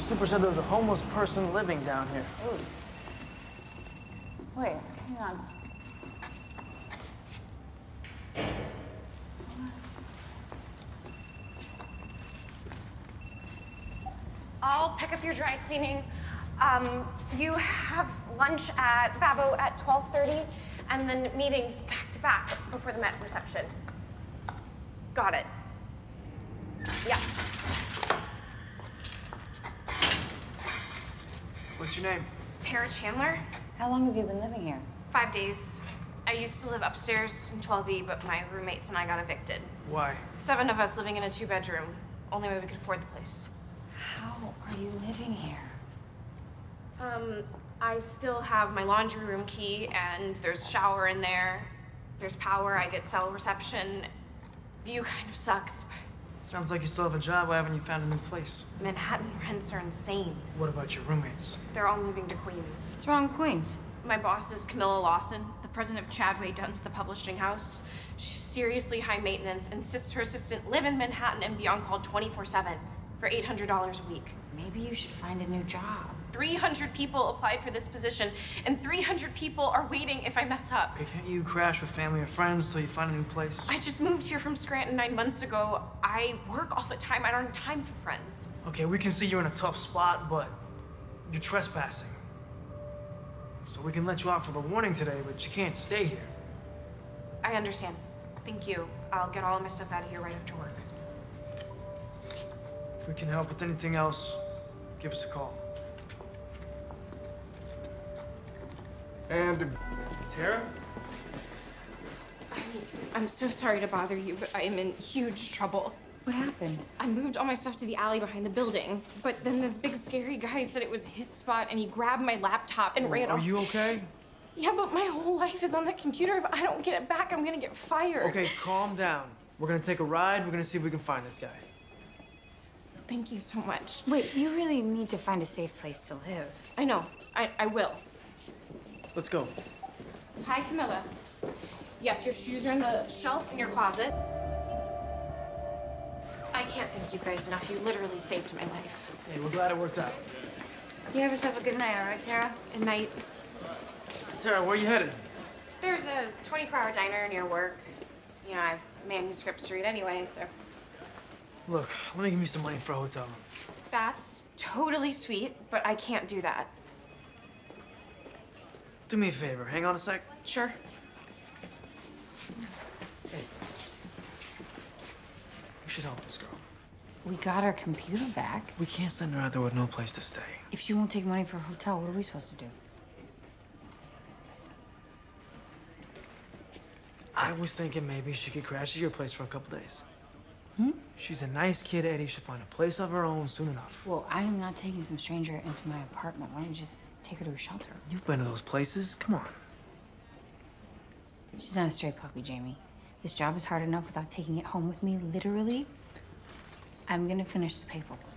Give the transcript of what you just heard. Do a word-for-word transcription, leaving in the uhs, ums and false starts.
Super said there was a homeless person living down here. Ooh. Wait, hang on. I'll pick up your dry cleaning. Um, you have lunch at Babbo at twelve thirty, and then meetings back to back before the Met reception. Got it. Yeah. What's your name? Tara Chandler. How long have you been living here? Five days. I used to live upstairs in twelve E, but my roommates and I got evicted. Why? Seven of us living in a two-bedroom. Only way we could afford the place. How are you living here? Um, I still have my laundry room key, and there's a shower in there. There's power, I get cell reception. View kind of sucks. Sounds like you still have a job. Why haven't you found a new place? Manhattan rents are insane. What about your roommates? They're all moving to Queens. What's wrong with Queens? My boss is Camilla Lawson, the president of Chadway Dunst, the publishing house. She's seriously high maintenance, insists her assistant live in Manhattan and be on call twenty-four seven for eight hundred dollars a week. Maybe you should find a new job. three hundred people applied for this position, and three hundred people are waiting if I mess up. Okay, can't you crash with family or friends till you find a new place? I just moved here from Scranton nine months ago. I work all the time. I don't have time for friends. Okay, we can see you're in a tough spot, but you're trespassing. So we can let you out for the warning today, but you can't stay here. I understand. Thank you. I'll get all of my stuff out of here right after work. If we can help with anything else, give us a call. And Tara? I'm, I'm so sorry to bother you, but I am in huge trouble. What happened? I moved all my stuff to the alley behind the building, but then this big scary guy said it was his spot, and he grabbed my laptop and ran Are off. you okay? Yeah, but my whole life is on that computer. If I don't get it back, I'm gonna get fired. Okay, calm down. We're gonna take a ride. We're gonna see if we can find this guy. Thank you so much. Wait, you really need to find a safe place to live. I know. I, I will. Let's go. Hi, Camilla. Yes, your shoes are in the shelf in your closet. I can't thank you guys enough. You literally saved my life. Hey, we're glad it worked out. You have yourself a good night, all right, Tara? Good night. Tara, where are you headed? There's a twenty-four hour diner near work. You know, I have Manuscript Street anyway, so. Look, let me give you some money for a hotel room. That's totally sweet, but I can't do that. Do me a favor, hang on a sec. Sure. Hey. We should help this girl. We got our computer back. We can't send her out there with no place to stay. If she won't take money for a hotel, what are we supposed to do? I was thinking maybe she could crash at your place for a couple days. Hmm? She's a nice kid, Eddie. She'll find a place of her own soon enough. Well, I am not taking some stranger into my apartment. Why don't you just take her to a shelter? You've been to those places. Come on. She's not a stray puppy, Jamie. This job is hard enough without taking it home with me, literally. I'm gonna finish the paperwork.